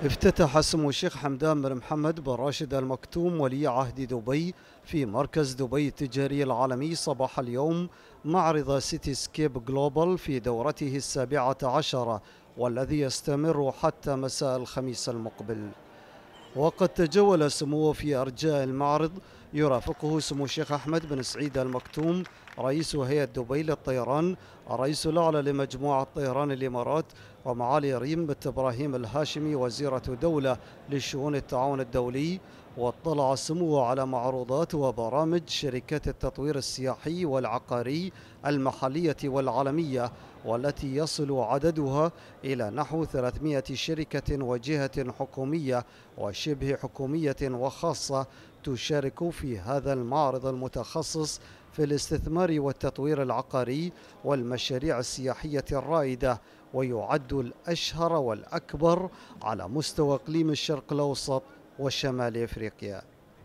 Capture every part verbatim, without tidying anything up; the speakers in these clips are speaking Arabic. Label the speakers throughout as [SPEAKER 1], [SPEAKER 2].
[SPEAKER 1] افتتح سمو الشيخ حمدان بن محمد بن راشد آل مكتوم ولي عهد دبي في مركز دبي التجاري العالمي صباح اليوم معرض سيتي سكيب جلوبال في دورته السابعة عشرة، والذي يستمر حتى مساء الخميس المقبل. وقد تجول سموه في أرجاء المعرض يرافقه سمو الشيخ أحمد بن سعيد آل مكتوم رئيس هيئة دبي للطيران، الرئيس الأعلى لمجموعة طيران الإمارات، ومعالي ريم بنت إبراهيم الهاشمي وزيرة دولة لشؤون التعاون الدولي. واطلع سموه على معروضات وبرامج شركات التطوير السياحي والعقاري المحلية والعالمية، والتي يصل عددها إلى نحو ثلاثمائة شركة وجهة حكومية وشبه حكومية وخاصة تشارك في هذا المعرض المتخصص في الاستثمار والتطوير العقاري والمشاريع السياحية الرائدة، ويعد الأشهر والأكبر على مستوى إقليم الشرق الأوسط وشمال إفريقيا.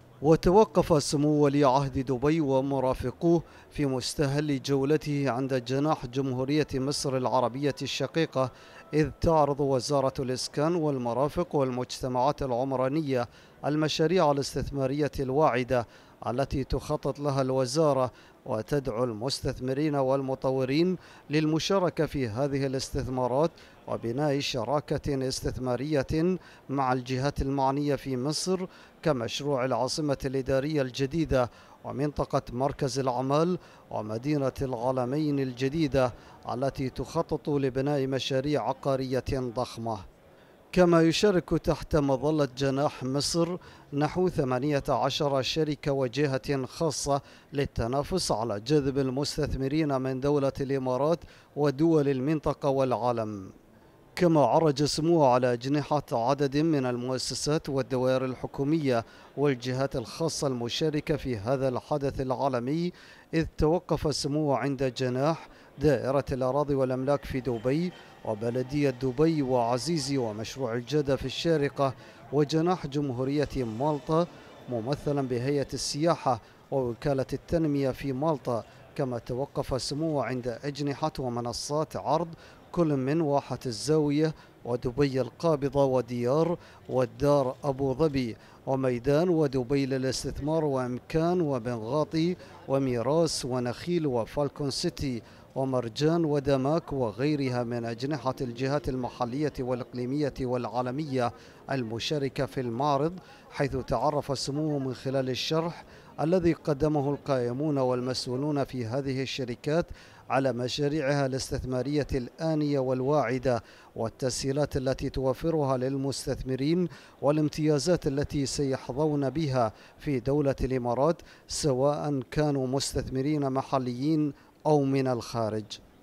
[SPEAKER 1] وتوقف سمو ولي عهد دبي ومرافقوه في مستهل جولته عند جناح جمهورية مصر العربية الشقيقة، إذ تعرض وزارة الإسكان والمرافق والمجتمعات العمرانية المشاريع الاستثمارية الواعدة التي تخطط لها الوزارة، وتدعو المستثمرين والمطورين للمشاركة في هذه الاستثمارات وبناء شراكة استثمارية مع الجهات المعنية في مصر، كمشروع العاصمة الإدارية الجديدة ومنطقة مركز الأعمال ومدينة العالمين الجديدة التي تخطط لبناء مشاريع عقارية ضخمة. كما يشارك تحت مظلة جناح مصر نحو ثمانية عشر شركة وجهة خاصة للتنافس على جذب المستثمرين من دولة الإمارات ودول المنطقة والعالم. كما عرج سموه على أجنحة عدد من المؤسسات والدوائر الحكومية والجهات الخاصة المشاركة في هذا الحدث العالمي، إذ توقف سموه عند جناح دائرة الأراضي والأملاك في دبي، وبلدية دبي وعزيزي ومشروع الجدة في الشارقة، وجناح جمهورية مالطا ممثلا بهيئة السياحة ووكالة التنمية في مالطا. كما توقف سموه عند أجنحة ومنصات عرض كل من واحة الزاوية ودبي القابضة وديار والدار أبو ظبي وميدان ودبي للاستثمار وإمكان وبنغاطي وميراس ونخيل وفالكون سيتي ومرجان ودماك وغيرها من أجنحة الجهات المحلية والإقليمية والعالمية المشاركة في المعرض، حيث تعرف سموه من خلال الشرح الذي قدمه القائمون والمسؤولون في هذه الشركات على مشاريعها الاستثمارية الآنية والواعدة والتسهيلات التي توفرها للمستثمرين والامتيازات التي سيحظون بها في دولة الإمارات، سواء كانوا مستثمرين محليين أو من الخارج.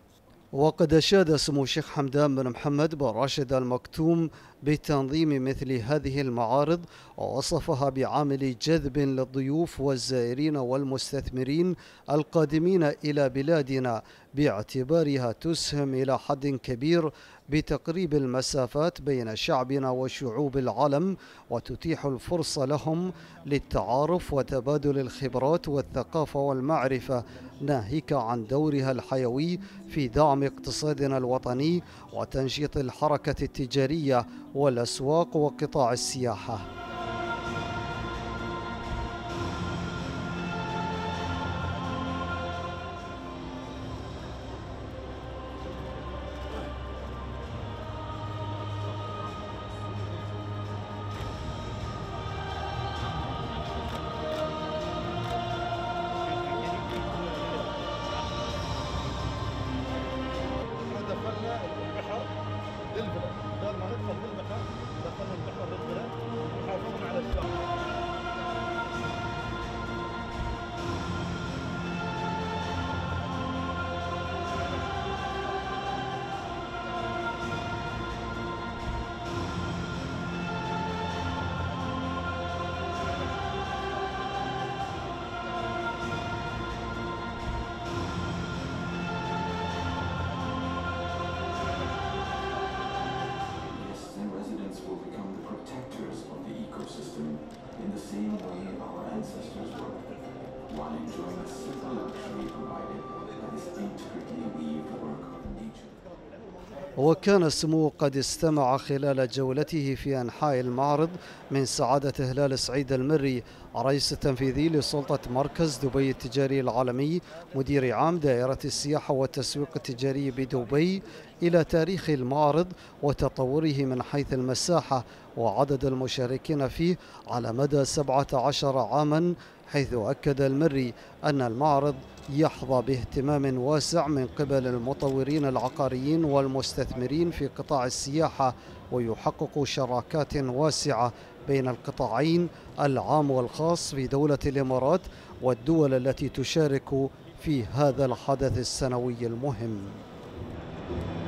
[SPEAKER 1] وقد أشاد سمو الشيخ حمدان بن محمد بن راشد آل مكتوم بتنظيم مثل هذه المعارض، ووصفها بعامل جذب للضيوف والزائرين والمستثمرين القادمين إلى بلادنا، باعتبارها تسهم إلى حد كبير بتقريب المسافات بين شعبنا وشعوب العالم، وتتيح الفرصة لهم للتعارف وتبادل الخبرات والثقافة والمعرفة، ناهيك عن دورها الحيوي في دعم اقتصادنا الوطني وتنشيط الحركة التجارية والأسواق وقطاع السياحة.
[SPEAKER 2] دخلنا البحر للبلد، بدل ما ندخل بالبحر دخلنا البحر للبلد وحافظنا على الشاطئ.
[SPEAKER 1] وكان السمو قد استمع خلال جولته في أنحاء المعرض من سعادة هلال سعيد المري، رئيس التنفيذي لسلطة مركز دبي التجاري العالمي، مدير عام دائرة السياحة والتسويق التجاري بدبي، إلى تاريخ المعرض وتطوره من حيث المساحة وعدد المشاركين فيه على مدى سبعة عشر عاما، حيث أكد المري أن المعرض يحظى باهتمام واسع من قبل المطورين العقاريين والمستثمرين في قطاع السياحة، ويحقق شراكات واسعة بين القطاعين العام والخاص في دولة الإمارات والدول التي تشارك في هذا الحدث السنوي المهم.